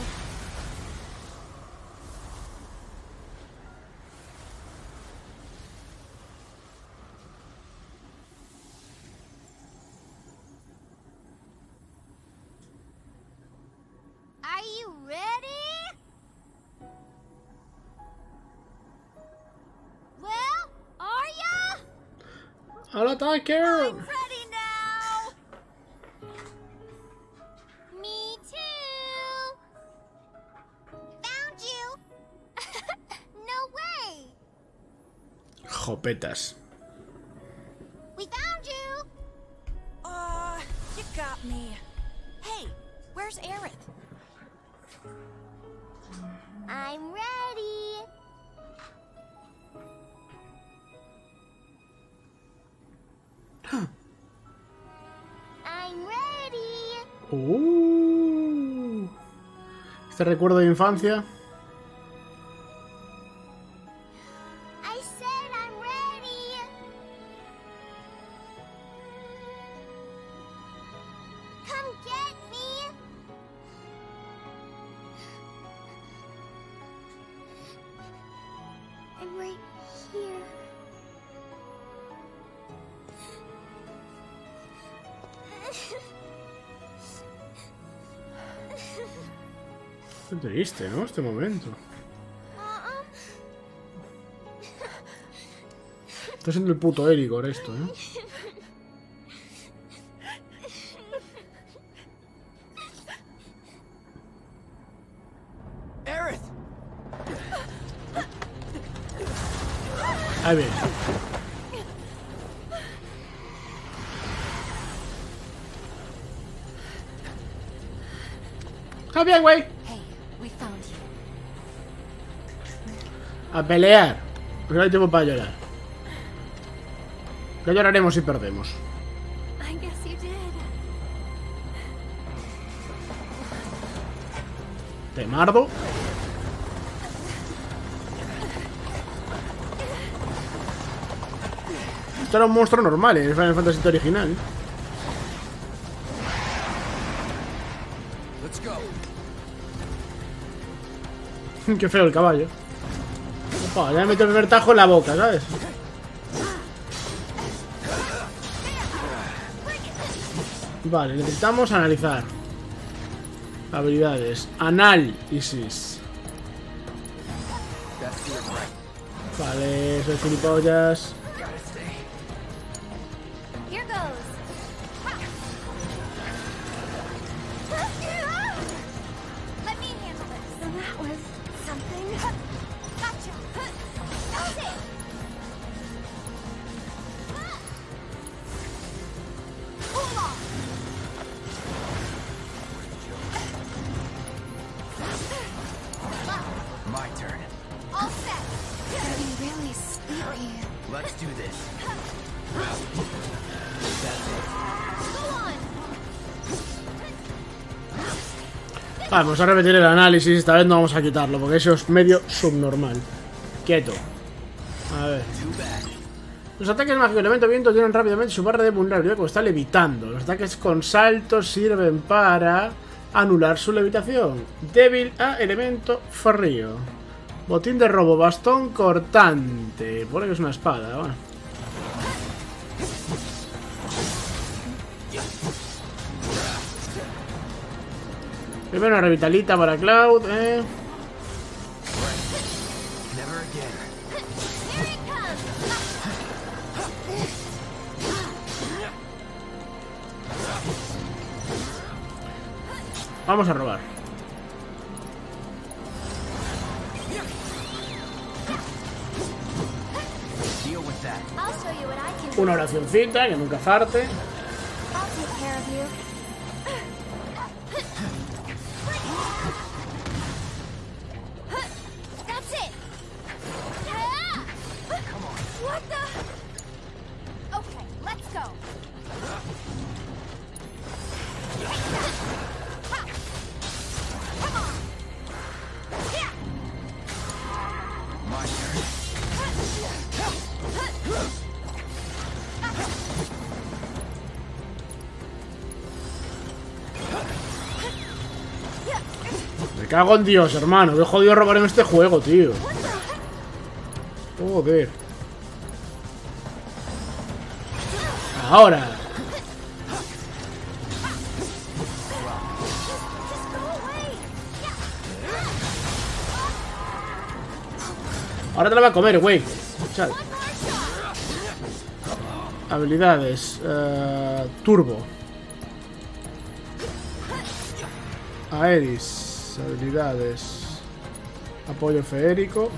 Are you ready? Well, are ya? ¡Al ataque! I'm ready now. Me too. Found you. No way. Jopetas. We found you. You got me. Hey, where's Aerith? I'm ready. I'm ready. Este recuerdo de infancia. I said I'm ready. Come get me. I'm right here. Qué triste, ¿no? Este momento. Está siendo el puto Eligor esto, ¿eh? Aerith! Ahí viene. Está bien, güey. Hey, we found you. A pelear. No hay tiempo para llorar. Ya lloraremos si perdemos. I guess you did. Te mardo. Esto era un monstruo normal en el Final Fantasy original. Let's go. Qué feo el caballo. Opa, ya me meto el primer tajo en la boca, ¿sabes? Vale, necesitamos analizar. Habilidades. Análisis. Vale, soy gilipollas. Here goes. Let me That was something. Gotcha. That was it. Hold on. My turn. All set. Getting really sleepy. Let's do this. Go on. Vamos a repetir el análisis. Esta vez no vamos a quitarlo porque eso es medio subnormal. Quieto. A ver. Los ataques mágicos elemento viento tienen rápidamente su barra de vulnerabilidad como está levitando. Los ataques con saltos sirven para anular su levitación. Débil a elemento frío. Botín de robo, bastón cortante. Pone que es una espada. Bueno. Primero una revitalita para Cloud, Never again. Here it comes. Vamos a robar. Deal with that. I'll show you what I can do. Una oracioncita que nunca farte. I'll take care of you. That's it. Come on. What the? Okay, let's go. Come on. Yeah. My turn. Me cago en Dios, hermano. Qué jodido robar en este juego, tío. Joder. Ahora. Just go away. Ahora te la va a comer, güey. Chale. One more shot. Habilidades. Turbo. Aeris. Habilidades. Apoyo feérico.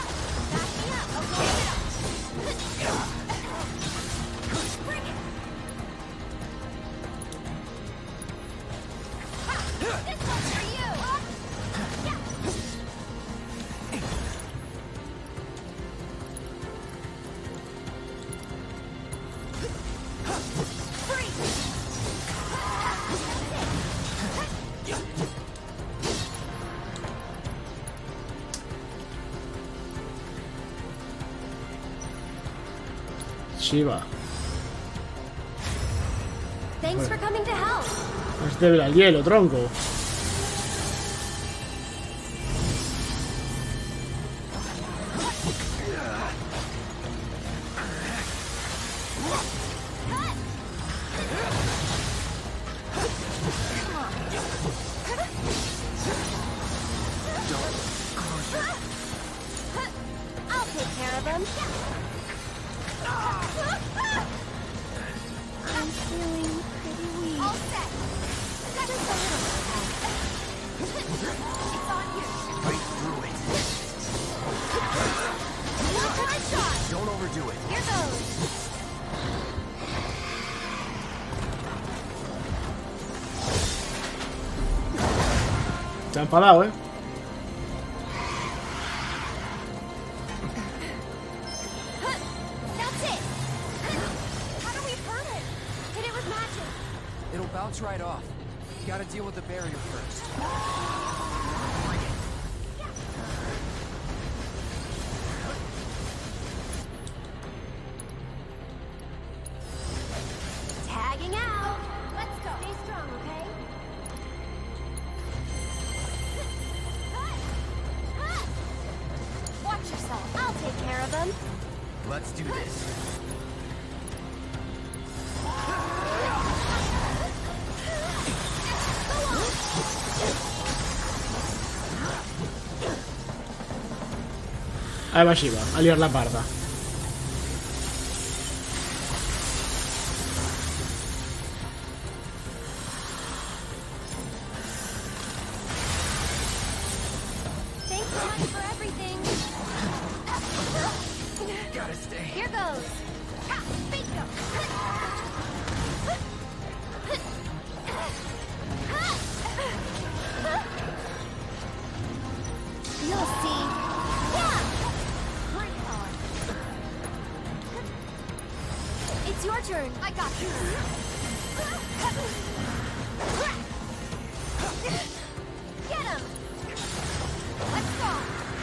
This one's for you. Shiva. Thanks for coming to help. Es débil al hielo, tronco. I'll take care of him. I'm feeling pretty weak. All set. Just a little. It's on you. Fight through it. One more shot. Don't overdo it. Here goes. Se ha enfadado, That's it. How do we hurt it? Hit it with magic. It'll bounce right off. You gotta deal with the barrier first. Tagging out. Let's go. Stay strong, okay? Watch yourself. I'll take care of him. Let's do this. Ahí va Shiva, a liar la parda. your turn. I got this. Get him. Let's go.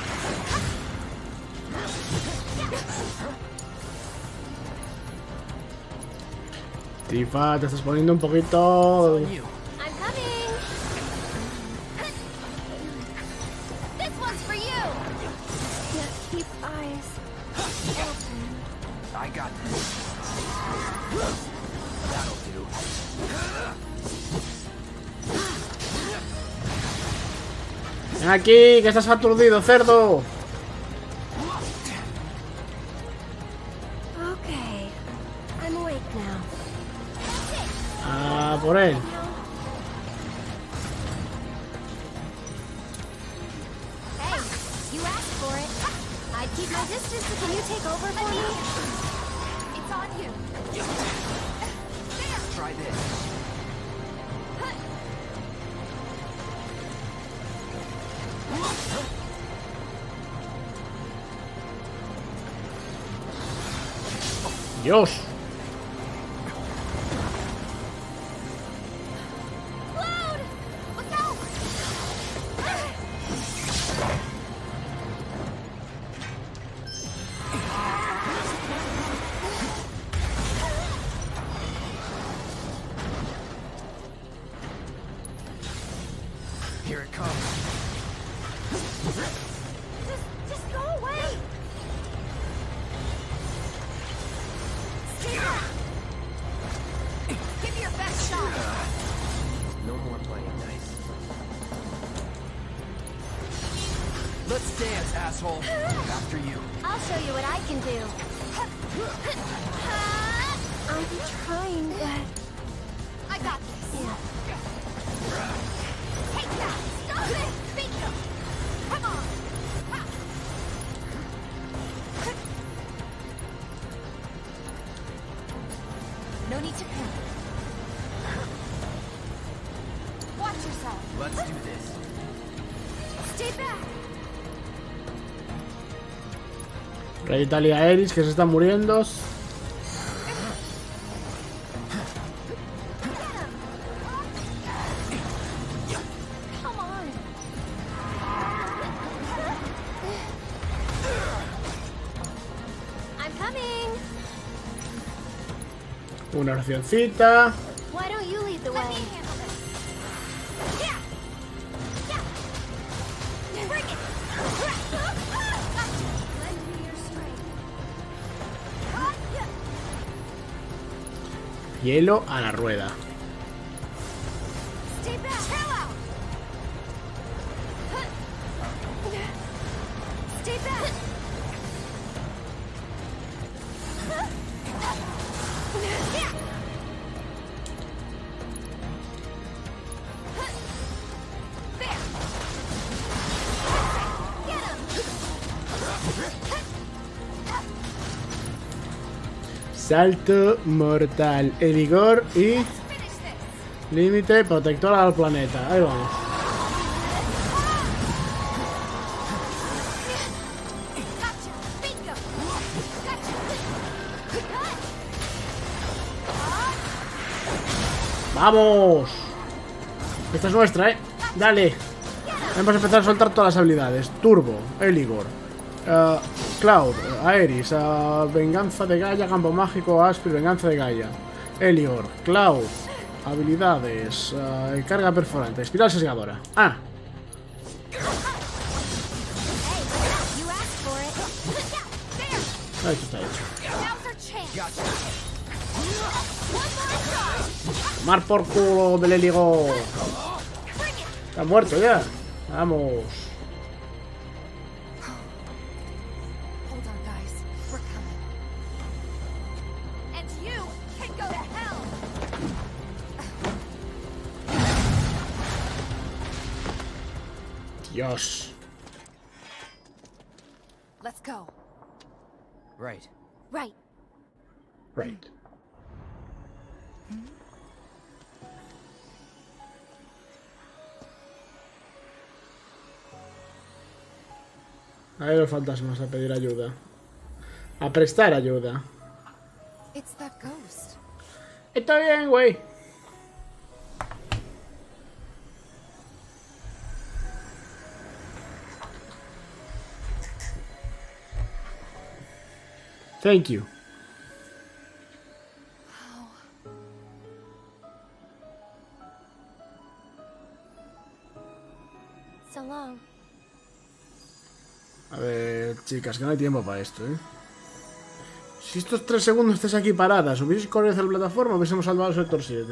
Tifa, te estás poniendo un poquito... You. I'm coming. This one's for you. Just keep eyes open. I got this. That'll do. Ven aquí, que estás aturdido, cerdo. Okay. I'm awake now. Ah, por él. Hey, you asked for it. I'd keep my distance, so can you take over for me? It's on you. There. Try this. Dios. Cloud! Look out! Here it comes. Just go away! Stay back! Give me your best shot! No more playing nice. Let's dance, asshole. After you. I'll show you what I can do. I'm trying, but I got this. Take that! Stop it! Bingo! Come on! Ha! No need to panic. Watch yourself. Let's do this. Stay back. Rey Talia Aerys, que se está muriendo. Come on. I'm coming. Una oracioncita. Why don't you lead the way? Let me handle this. Yeah. Yeah. Bring it. Lend me your strength. Hielo a la rueda. Stay back. Chill out. Stay back. Yeah. There. Get him. Salto mortal. Vigor y Finish this. límite protector al planeta. Ahí vamos. Gotcha. Bingo. Gotcha. ¡Vamos! Esta es nuestra, ¿eh? Dale. Vamos a empezar a soltar todas las habilidades. Turbo, Eligor, Cloud, Aerys, Venganza de Gaia, Campo Mágico, Aspir, Venganza de Gaia. Eligor, Cloud, habilidades, carga perforante, espiral sesgadora. Ah, Hey, you asked for it. There. esto está hecho. Now's our chance. Gotcha. One more shot. Tomar por culo del Eligor. Bring it. Está muerto ya. Vamos. Hold on, guys. We're coming. And you can go to hell. Dios. Let's go. Right. Right. Right. A ver los fantasmas a pedir ayuda. A prestar ayuda. It's that ghost. Está bien, güey. Thank you. So long. A ver, chicas, que no hay tiempo para esto, ¿eh? Si estos 3 segundos estés aquí paradas, hubieseis corrido hacia la plataforma, hubiésemos salvado el sector 7.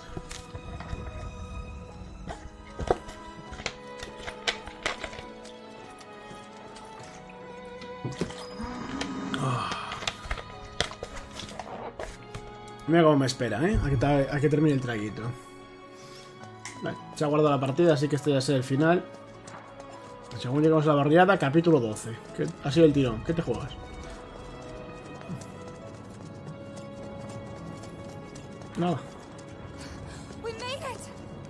Mira cómo me espera, ¿eh? A que termine el traguito. Vale, se ha guardado la partida, así que este ya es el final. Según llegamos a la barriada, capítulo 12. Ha sido el tirón. ¿Qué te juegas? Nada. We made it.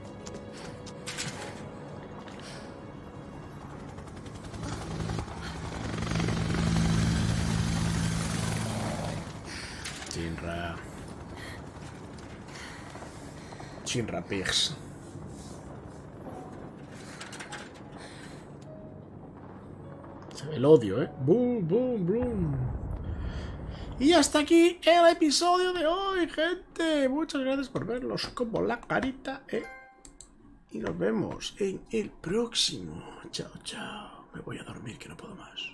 Shinra Pigs. Se ve el odio, ¿eh? Boom, boom, boom. Y hasta aquí el episodio de hoy, gente. Muchas gracias por verlos como la carita, ¿eh? Y nos vemos en el próximo. Chao, chao. Me voy a dormir que no puedo más.